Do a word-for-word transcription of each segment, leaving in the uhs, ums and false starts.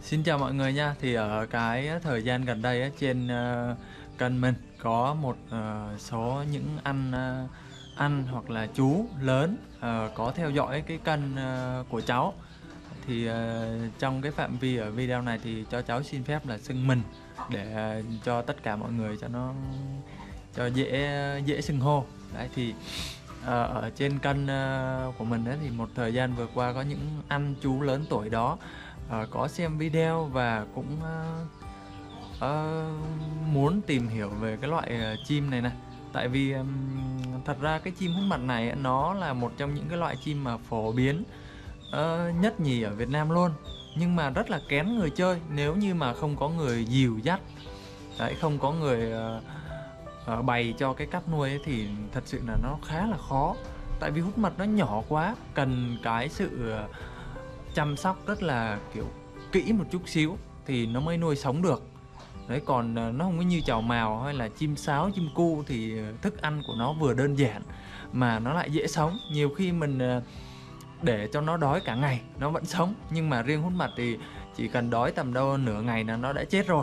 Xin chào mọi người nha. Thì ở cái thời gian gần đây á, trên ờ, kênh mình có một ờ, số những anh ờ, anh hoặc là chú lớn ờ, có theo dõi cái kênh ờ, của cháu. Thì ờ, trong cái phạm vi ở video này thì cho cháu xin phép là xưng mình để ờ, cho tất cả mọi người cho nó cho dễ dễ xưng hô. Đấy thì ờ, ở trên kênh ờ, của mình ấy, thì một thời gian vừa qua có những anh chú lớn tuổi đó ờ, có xem video và cũng ờ, ờ, muốn tìm hiểu về cái loại ờ, chim này này. Tại vì ừm, thật ra cái chim hút mặt này ấy, nó là một trong những cái loại chim mà phổ biến ờ, nhất nhì ở Việt Nam luôn, nhưng mà rất là kén người chơi nếu như mà không có người dìu dắt. Đấy, không có người ờ, ờ, bày cho cái cách nuôi ấy thì thật sự là nó khá là khó. Tại vì hút mật nó nhỏ quá, cần cái sự ờ, chăm sóc rất là kiểu kỹ một chút xíu thì nó mới nuôi sống được. Đấy, còn ờ, nó không có như chào mào hay là chim sáo, chim cu thì ờ, thức ăn của nó vừa đơn giản mà nó lại dễ sống. Nhiều khi mình ờ, để cho nó đói cả ngày nó vẫn sống, nhưng mà riêng hút mật thì chỉ cần đói tầm đâu nửa ngày là nó đã chết rồi.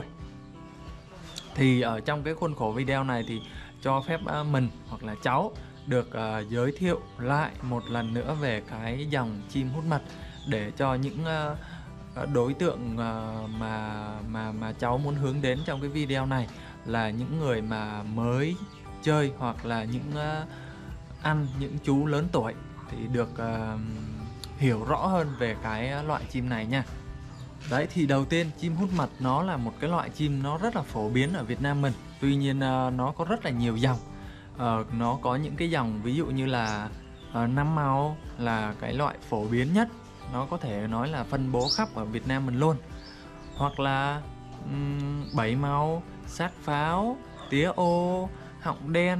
Thì ở trong cái khuôn khổ video này thì cho phép à, mình hoặc là cháu được à, giới thiệu lại một lần nữa về cái dòng chim hút mật để cho những à, à, đối tượng à, mà mà mà cháu muốn hướng đến trong cái video này là những người mà mới chơi, hoặc là những à, anh, những chú lớn tuổi thì được à, hiểu rõ hơn về cái loại chim này nha. Đấy thì đầu tiên, chim hút mật nó là một cái loại chim nó rất là phổ biến ở Việt Nam mình. Tuy nhiên ờ, nó có rất là nhiều dòng. Ờ, nó có những cái dòng ví dụ như là uh, năm màu là cái loại phổ biến nhất. Nó có thể nói là phân bố khắp ở Việt Nam mình luôn. Hoặc là um, bảy màu, sát pháo, tía ô, họng đen,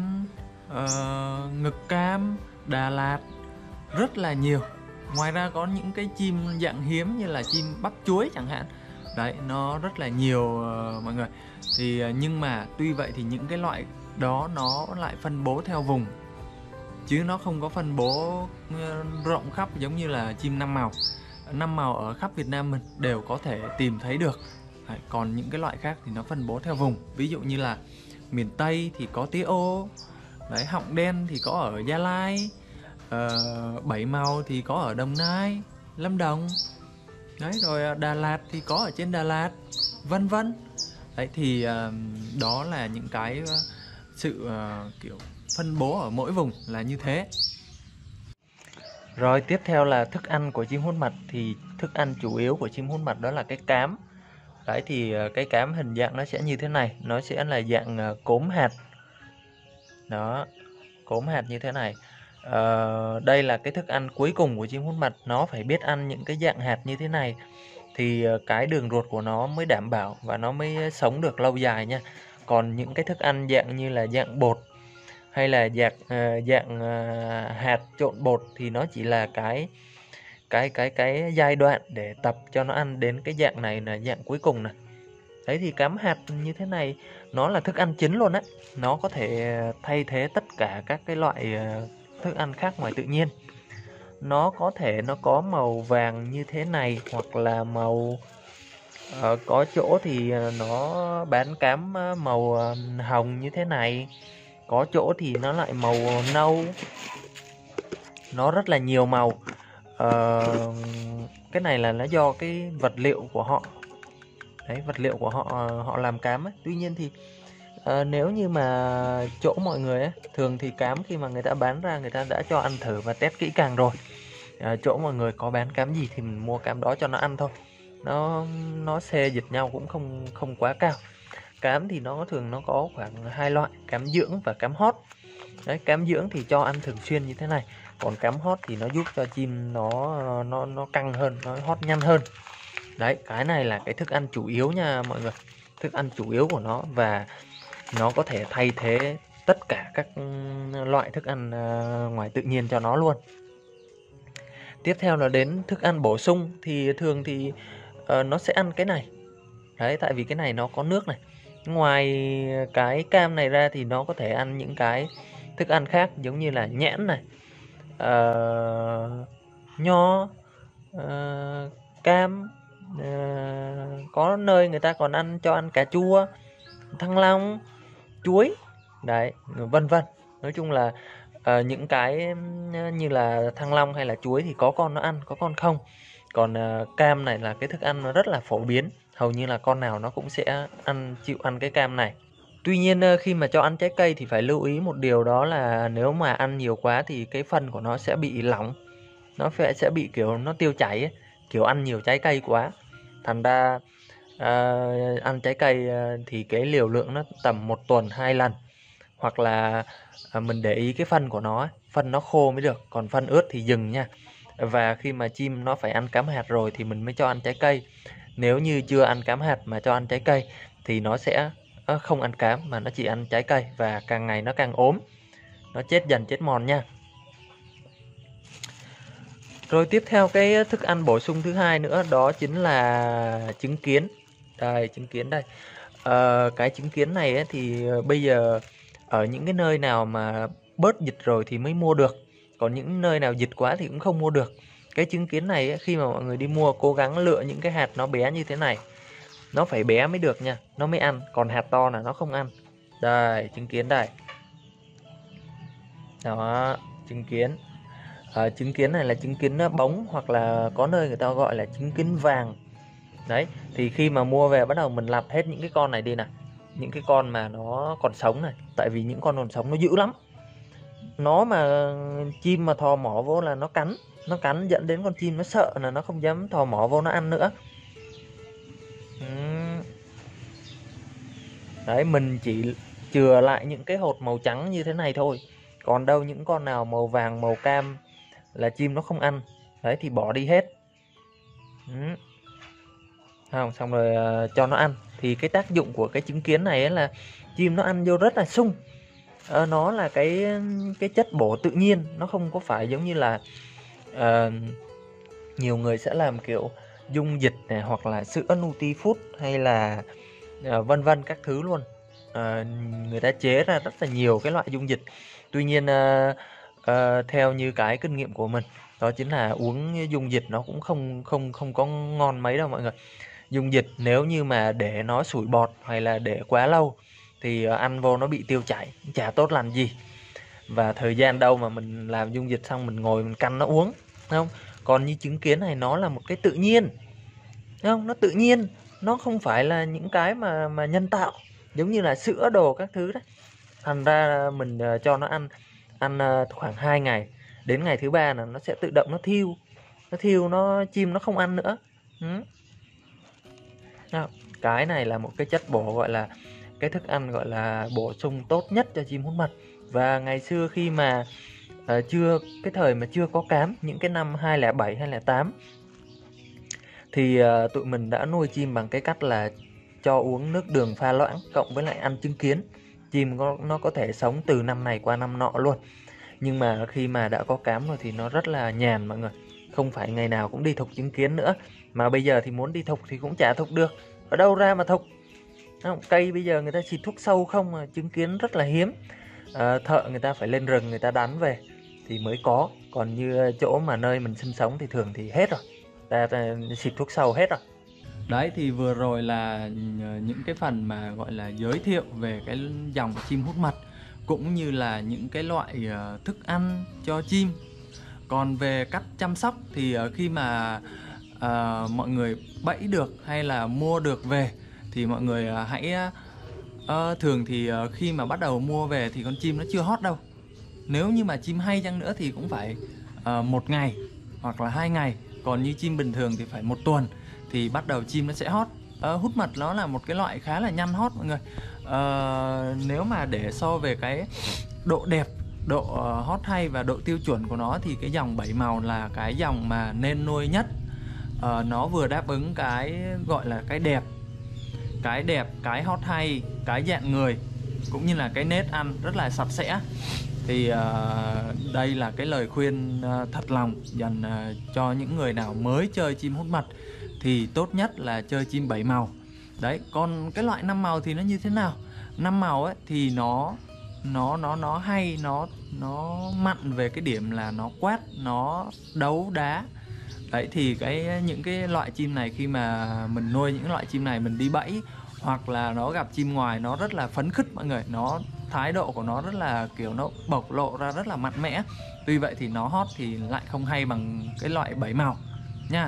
ờ, ngực cam, Đà Lạt, rất là nhiều. Ngoài ra có những cái chim dạng hiếm như là chim bắp chuối chẳng hạn. Đấy, nó rất là nhiều uh, mọi người. Thì uh, nhưng mà tuy vậy thì những cái loại đó nó lại phân bố theo vùng, chứ nó không có phân bố uh, rộng khắp giống như là chim năm màu. Năm màu ở khắp Việt Nam mình đều có thể tìm thấy được. Đấy, còn những cái loại khác thì nó phân bố theo vùng. Ví dụ như là miền Tây thì có tía ô. Đấy, họng đen thì có ở Gia Lai. Ờ, bảy màu thì có ở Đồng Nai, Lâm Đồng. Đấy, rồi Đà Lạt thì có ở trên Đà Lạt, vân vân. Đấy thì uh, đó là những cái uh, sự uh, kiểu phân bố ở mỗi vùng là như thế. Rồi tiếp theo là thức ăn của chim hút mật. Thì thức ăn chủ yếu của chim hút mật đó là cái cám. Đấy thì uh, cái cám hình dạng nó sẽ như thế này, nó sẽ là dạng uh, cốm hạt. Đó, cốm hạt như thế này. Ờ, đây là cái thức ăn cuối cùng của chim hút mật. Nó phải biết ăn những cái dạng hạt như thế này thì cái đường ruột của nó mới đảm bảo và nó mới sống được lâu dài nha. Còn những cái thức ăn dạng như là dạng bột hay là dạng uh, dạng uh, hạt trộn bột thì nó chỉ là cái cái cái cái giai đoạn để tập cho nó ăn đến cái dạng này là dạng cuối cùng này. Đấy thì cám hạt như thế này nó là thức ăn chính luôn á. Nó có thể thay thế tất cả các cái loại thức ăn khác ngoài tự nhiên. Nó có thể nó có màu vàng như thế này, hoặc là màu uh, có chỗ thì nó bán cám màu hồng như thế này, có chỗ thì nó lại màu nâu. Nó rất là nhiều màu. uh, Cái này là nó do cái vật liệu của họ. Đấy, vật liệu của họ họ làm cám ấy. Tuy nhiên thì à, nếu như mà chỗ mọi người ấy, thường thì cám khi mà người ta bán ra người ta đã cho ăn thử và test kỹ càng rồi. À, chỗ mọi người có bán cám gì thì mình mua cám đó cho nó ăn thôi. Nó nó xê dịch nhau cũng không không quá cao. Cám thì nó thường nó có khoảng hai loại, cám dưỡng và cám hót. Đấy, cám dưỡng thì cho ăn thường xuyên như thế này, còn cám hót thì nó giúp cho chim nó nó nó căng hơn, nó hót nhanh hơn. Đấy, cái này là cái thức ăn chủ yếu nha mọi người. Thức ăn chủ yếu của nó, và nó có thể thay thế tất cả các loại thức ăn ngoài tự nhiên cho nó luôn. Tiếp theo là đến thức ăn bổ sung. Thì thường thì uh, nó sẽ ăn cái này. Đấy, tại vì cái này nó có nước này. Ngoài cái cam này ra thì nó có thể ăn những cái thức ăn khác, giống như là nhãn này, uh, nho, uh, cam, uh, có nơi người ta còn ăn cho ăn cà chua, thanh long, chuối, đấy, vân vân. Nói chung là uh, những cái như là thanh long hay là chuối thì có con nó ăn, có con không. Còn uh, cam này là cái thức ăn nó rất là phổ biến, hầu như là con nào nó cũng sẽ ăn chịu ăn cái cam này. Tuy nhiên uh, khi mà cho ăn trái cây thì phải lưu ý một điều, đó là nếu mà ăn nhiều quá thì cái phân của nó sẽ bị lỏng, nó phải sẽ bị kiểu nó tiêu chảy ấy, kiểu ăn nhiều trái cây quá. Thành ra uh, ăn trái cây uh, thì cái liều lượng nó tầm một tuần hai lần, hoặc là à, mình để ý cái phân của nó ấy, phân nó khô mới được, còn phân ướt thì dừng nha. Và khi mà chim nó phải ăn cám hạt rồi thì mình mới cho ăn trái cây. Nếu như chưa ăn cám hạt mà cho ăn trái cây thì nó sẽ không ăn cám mà nó chỉ ăn trái cây, và càng ngày nó càng ốm, nó chết dần chết mòn nha. Rồi tiếp theo cái thức ăn bổ sung thứ hai nữa đó chính là trứng kiến. Đây, trứng kiến đây. À, cái trứng kiến này ấy, thì bây giờ ở những cái nơi nào mà bớt dịch rồi thì mới mua được, còn những nơi nào dịch quá thì cũng không mua được. Cái trứng kiến này ấy, khi mà mọi người đi mua cố gắng lựa những cái hạt nó bé như thế này, nó phải bé mới được nha, nó mới ăn, còn hạt to là nó không ăn. Đây, trứng kiến đây. Đó, trứng kiến. À, trứng kiến này là trứng kiến bóng, hoặc là có nơi người ta gọi là trứng kiến vàng. Đấy, thì khi mà mua về bắt đầu mình lặt hết những cái con này đi này, những cái con mà nó còn sống này, tại vì những con còn sống nó dữ lắm. Nó mà chim mà thò mỏ vô là nó cắn, nó cắn dẫn đến con chim nó sợ là nó không dám thò mỏ vô nó ăn nữa. Đấy, mình chỉ chừa lại những cái hột màu trắng như thế này thôi, còn đâu những con nào màu vàng màu cam là chim nó không ăn. Đấy thì bỏ đi hết. Không, xong rồi uh, cho nó ăn. Thì cái tác dụng của cái trứng kiến này ấy là chim nó ăn vô rất là sung. uh, Nó là cái cái chất bổ tự nhiên, nó không có phải giống như là uh, nhiều người sẽ làm kiểu dung dịch này, hoặc là sữa Nutifood hay là uh, vân vân các thứ luôn. uh, Người ta chế ra rất là nhiều cái loại dung dịch. Tuy nhiên uh, uh, theo như cái kinh nghiệm của mình, đó chính là uống dung dịch nó cũng không không không có ngon mấy đâu mọi người. Dung dịch nếu như mà để nó sủi bọt hay là để quá lâu thì ăn vô nó bị tiêu chảy, chả tốt lành gì. Và thời gian đâu mà mình làm dung dịch xong mình ngồi mình căn nó uống, không? Còn như trứng kiến này nó là một cái tự nhiên, không? Nó tự nhiên, nó không phải là những cái mà mà nhân tạo giống như là sữa đồ các thứ đấy. Thành ra mình cho nó ăn ăn khoảng hai ngày, đến ngày thứ ba là nó sẽ tự động nó thiêu, nó thiêu nó chim nó không ăn nữa. Ừ. Cái này là một cái chất bổ, gọi là cái thức ăn gọi là bổ sung tốt nhất cho chim hút mật. Và ngày xưa khi mà uh, chưa cái thời mà chưa có cám, những cái năm hai không không bảy hai không không tám, thì uh, tụi mình đã nuôi chim bằng cái cách là cho uống nước đường pha loãng cộng với lại ăn trứng kiến. Chim có, nó có thể sống từ năm này qua năm nọ luôn. Nhưng mà khi mà đã có cám rồi thì nó rất là nhàn mọi người, không phải ngày nào cũng đi thục trứng kiến nữa. Mà bây giờ thì muốn đi thục thì cũng chả thục được, ở đâu ra mà thục. Không, cây bây giờ người ta xịt thuốc sâu không mà trứng kiến rất là hiếm. À, thợ người ta phải lên rừng người ta đánh về thì mới có. Còn như chỗ mà nơi mình sinh sống thì thường thì hết rồi, ta, ta xịt thuốc sâu hết rồi. Đấy thì vừa rồi là những cái phần mà gọi là giới thiệu về cái dòng chim hút mật, cũng như là những cái loại thức ăn cho chim. Còn về cách chăm sóc thì khi mà uh, mọi người bẫy được hay là mua được về thì mọi người uh, hãy uh, thường thì uh, khi mà bắt đầu mua về thì con chim nó chưa hót đâu. Nếu như mà chim hay chăng nữa thì cũng phải uh, một ngày hoặc là hai ngày. Còn như chim bình thường thì phải một tuần thì bắt đầu chim nó sẽ hót. Uh, hút mật nó là một cái loại khá là nhanh hót mọi người. Uh, nếu mà để so về cái độ đẹp, độ uh, hót hay và độ tiêu chuẩn của nó thì cái dòng bảy màu là cái dòng mà nên nuôi nhất. Uh, nó vừa đáp ứng cái gọi là cái đẹp, cái đẹp, cái hót hay, cái dạng người, cũng như là cái nết ăn rất là sạch sẽ. Thì uh, đây là cái lời khuyên uh, thật lòng dành uh, cho những người nào mới chơi chim hút mật thì tốt nhất là chơi chim bảy màu. Đấy, còn cái loại năm màu thì nó như thế nào? Năm màu ấy thì nó nó nó nó hay, nó nó mặn về cái điểm là nó quát, nó đấu đá Đấy thì cái những cái loại chim này khi mà mình nuôi những loại chim này mình đi bẫy hoặc là nó gặp chim ngoài nó rất là phấn khích mọi người, nó thái độ của nó rất là kiểu nó bộc lộ ra rất là mạnh mẽ. Tuy vậy thì nó hót thì lại không hay bằng cái loại bảy màu nha.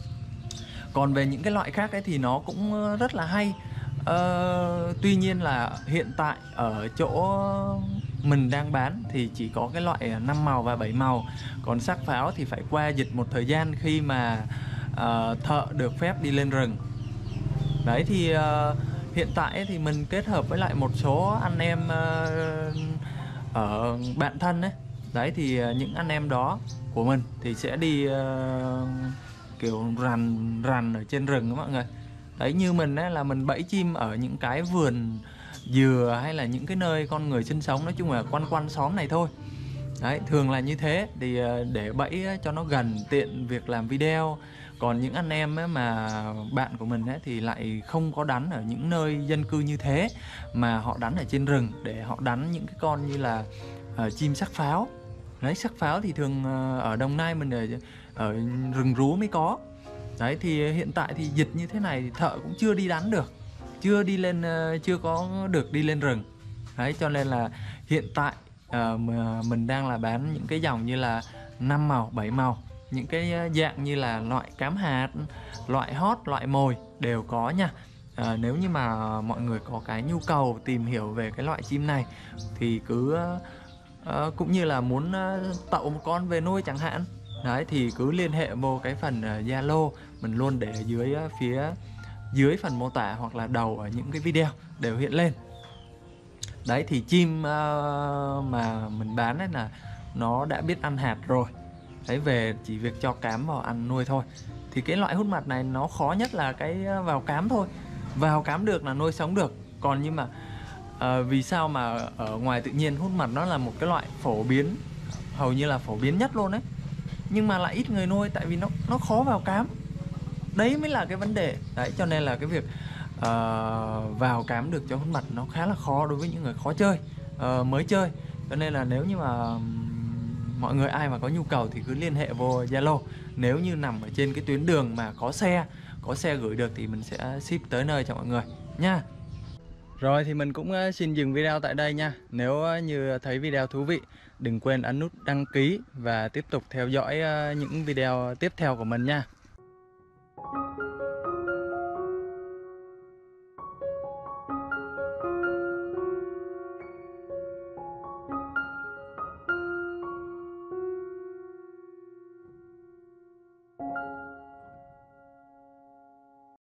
Còn về những cái loại khác ấy thì nó cũng rất là hay. Ờ, tuy nhiên là hiện tại ở chỗ mình đang bán thì chỉ có cái loại năm màu và bảy màu. Còn sắc pháo thì phải qua dịch một thời gian khi mà uh, thợ được phép đi lên rừng. Đấy thì uh, hiện tại thì mình kết hợp với lại một số anh em uh, ở bạn thân ấy. Đấy thì những anh em đó của mình thì sẽ đi uh, kiểu rằn rằn ở trên rừng đó mọi người. Đấy như mình ấy, là mình bẫy chim ở những cái vườn dừa hay là những cái nơi con người sinh sống, nói chung là quanh quanh xóm này thôi. Đấy thường là như thế thì để bẫy cho nó gần tiện việc làm video. Còn những anh em ấy mà bạn của mình ấy thì lại không có đánh ở những nơi dân cư như thế, mà họ đánh ở trên rừng để họ đánh những cái con như là uh, chim sắc pháo. Đấy sắc pháo thì thường uh, ở Đồng Nai mình ở, ở rừng rú mới có. Đấy thì hiện tại thì dịch như thế này thì thợ cũng chưa đi đánh được, chưa đi lên uh, chưa có được đi lên rừng. Đấy cho nên là hiện tại uh, mình đang là bán những cái dòng như là năm màu, bảy màu, những cái dạng như là loại cám hạt, loại hót, loại mồi đều có nha. À, nếu như mà mọi người có cái nhu cầu tìm hiểu về cái loại chim này thì cứ uh, cũng như là muốn uh, tậu một con về nuôi chẳng hạn. Đấy thì cứ liên hệ vô cái phần Zalo uh, mình luôn để ở dưới uh, phía dưới phần mô tả hoặc là đầu ở những cái video đều hiện lên. Đấy thì chim uh, mà mình bán ấy là nó đã biết ăn hạt rồi. Đấy về chỉ việc cho cám vào ăn nuôi thôi. Thì cái loại hút mặt này nó khó nhất là cái vào cám thôi. Vào cám được là nuôi sống được. Còn nhưng mà uh, vì sao mà ở ngoài tự nhiên hút mặt nó là một cái loại phổ biến, hầu như là phổ biến nhất luôn đấy, nhưng mà lại ít người nuôi tại vì nó nó khó vào cám. Đấy mới là cái vấn đề. Đấy cho nên là cái việc uh, vào cám được cho hút mặt nó khá là khó đối với những người khó chơi, uh, mới chơi. Cho nên là nếu như mà mọi người ai mà có nhu cầu thì cứ liên hệ vô Zalo. Nếu như nằm ở trên cái tuyến đường mà có xe, có xe gửi được thì mình sẽ ship tới nơi cho mọi người nha. Rồi thì mình cũng xin dừng video tại đây nha. Nếu như thấy video thú vị, đừng quên ấn nút đăng ký và tiếp tục theo dõi những video tiếp theo của mình nha.